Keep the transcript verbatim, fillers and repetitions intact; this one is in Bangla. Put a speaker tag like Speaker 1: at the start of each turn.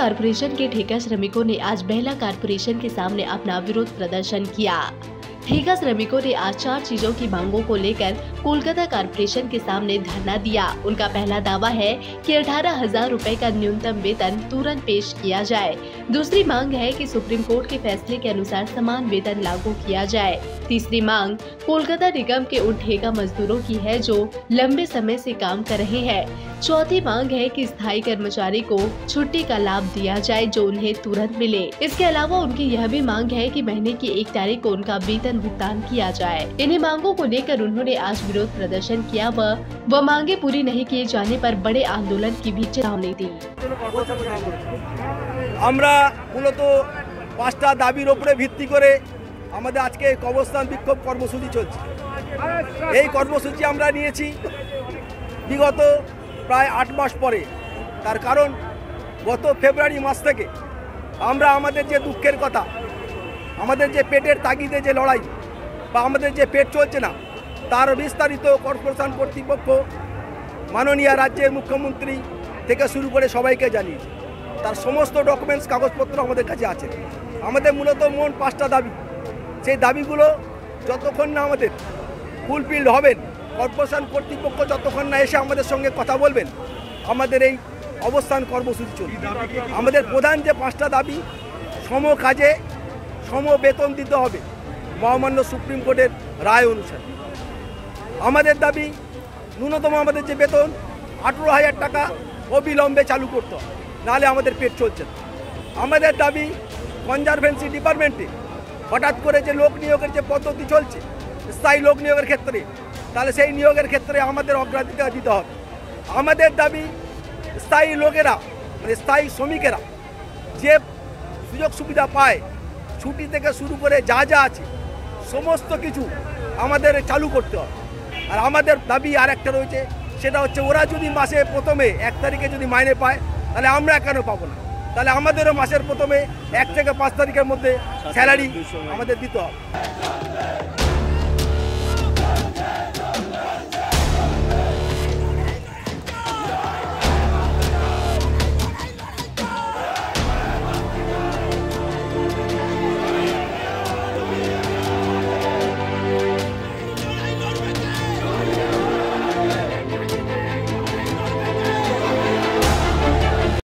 Speaker 1: कारपोरेशन के ठेका श्रमिकों ने आज बेहला कारपोरेशन के सामने अपना विरोध प्रदर्शन किया। ठेका श्रमिकों ने आज चार चीजों की मांगों को लेकर कोलकाता कारपोरेशन के सामने धरना दिया। उनका पहला दावा है कि अठारह हजार रूपए का न्यूनतम वेतन तुरंत पेश किया जाए। दूसरी मांग है कि सुप्रीम कोर्ट के फैसले के अनुसार समान वेतन लागू किया जाए। तीसरी मांग कोलकाता निगम के उन ठेका मजदूरों की है जो लंबे समय से काम कर रहे हैं। चौथी मांग है कि स्थायी कर्मचारी को छुट्टी का लाभ दिया जाए जो उन्हें तुरंत मिले। इसके अलावा उनकी यह भी मांग है कि महीने की एक तारीख को उनका वेतन भुगतान किया जाए। इन्हीं मांगों को लेकर उन्होंने आज विरोध प्रदर्शन किया व वह मांगे पूरी नहीं किए जाने पर बड़े आंदोलन की भी चेतावनी दी।
Speaker 2: আমরা মূলত পাঁচটা দাবির উপরে ভিত্তি করে আমাদের আজকে অবস্থান বিক্ষোভ কর্মসূচি চলছে। এই কর্মসূচি আমরা নিয়েছি বিগত প্রায় আট মাস পরে। তার কারণ গত ফেব্রুয়ারি মাস থেকে আমরা আমাদের যে দুঃখের কথা, আমাদের যে পেটের তাগিদে যে লড়াই বা আমাদের যে পেট চলছে না তার বিস্তারিত কর্পোরেশন কর্তৃপক্ষ মাননীয় রাজ্যের মুখ্যমন্ত্রী থেকে শুরু করে সবাইকে জানিয়েছি। তার সমস্ত ডকুমেন্টস কাগজপত্র আমাদের কাছে আছে। আমাদের মূলত মোট পাঁচটা দাবি, সেই দাবিগুলো যতক্ষণ না আমাদের ফুলফিল্ড হবেন, কর্পোরেশন কর্তৃপক্ষ যতক্ষণ না এসে আমাদের সঙ্গে কথা বলবেন, আমাদের এই অবস্থান কর্মসূচি চলবে। আমাদের প্রধান যে পাঁচটা দাবি, সম কাজে সম বেতন দিতে হবে মহামান্য সুপ্রিম কোর্টের রায় অনুসারে। আমাদের দাবি ন্যূনতম আমাদের যে বেতন আঠেরো হাজার টাকা অবিলম্বে চালু করতে হবে, নাহলে আমাদের পেট চলছে না। আমাদের দাবি কনজারভেন্সি ডিপার্টমেন্টে হঠাৎ করে যে লোক নিয়োগের যে পদ্ধতি চলছে স্থায়ী লোক নিয়োগের ক্ষেত্রে, তাহলে সেই নিয়োগের ক্ষেত্রে আমাদের অগ্রাধিকার দিতে হবে। আমাদের দাবি স্থায়ী লোকেরা মানে স্থায়ী শ্রমিকেরা যে সুযোগ সুবিধা পায়, ছুটি থেকে শুরু করে যা যা আছে সমস্ত কিছু আমাদের চালু করতে হবে। আর আমাদের দাবি আর একটা রয়েছে, সেটা হচ্ছে ওরা যদি মাসে প্রথমে এক তারিখে যদি মাইনে পায় তাহলে আমরা কেন পাবো না? তাহলে আমাদেরও মাসের প্রথমে এক থেকে পাঁচ তারিখের মধ্যে স্যালারি আমাদের দিতে হবে।